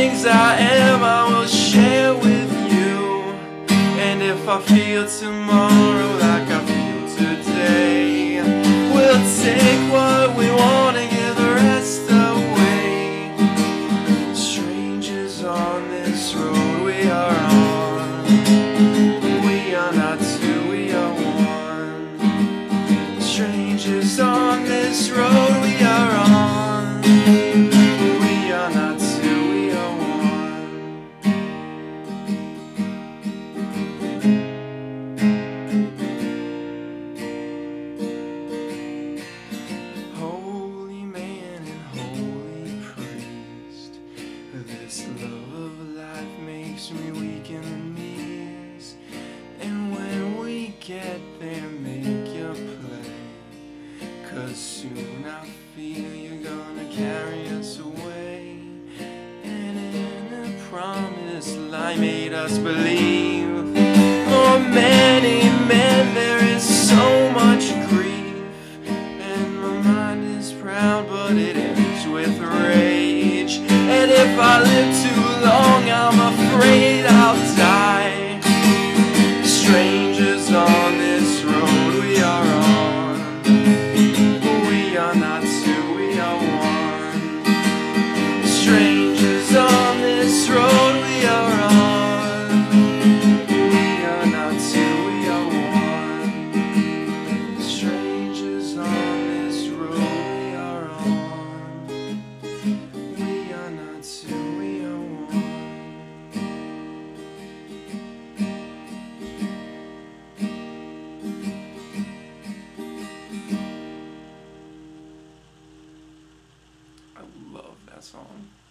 things I am I will share with you. And if I feel tomorrow like I feel today, we'll take what we want and give the rest away. Strangers on this road we are on. We are not two, we are one. Strangers on this road we are on. We are not two, we are one. Holy man and holy priest, this love of life makes me weak in the knees. And when we get there, make your play, 'cause soon I feel you're gonna carry us away. And in a promise lie made us believe, for many men there is so much grief. And my mind is proud but it ends with rage. And if I live too long I'm afraid I'll die. Strangers on this road we are on. We are not two, we are one. Strangers on this road we are on. We are not two, we are one. Strangers on this road we are on. We are not two, we are one. I love that song.